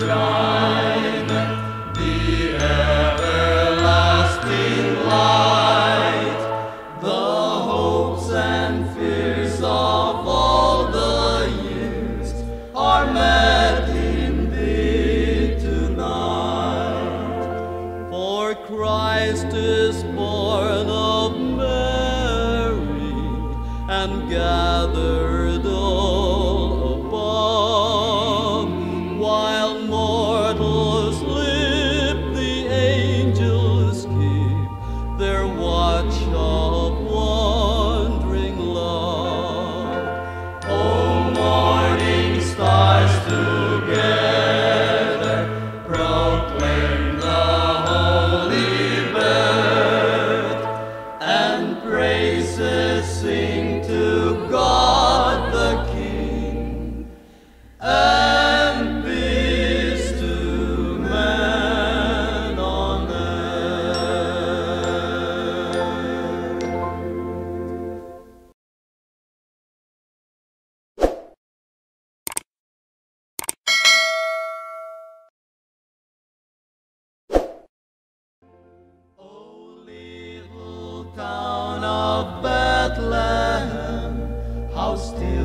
shine, the everlasting light, the hopes and fears of all the years are met in thee tonight. For Christ is born of Mary and gathered all above, while mortals sleep, the angels keep their watch of wandering love. O morning stars together proclaim the holy birth, and praises sing to God the King, and peace to man on earth. O little town of Bethlehem, how still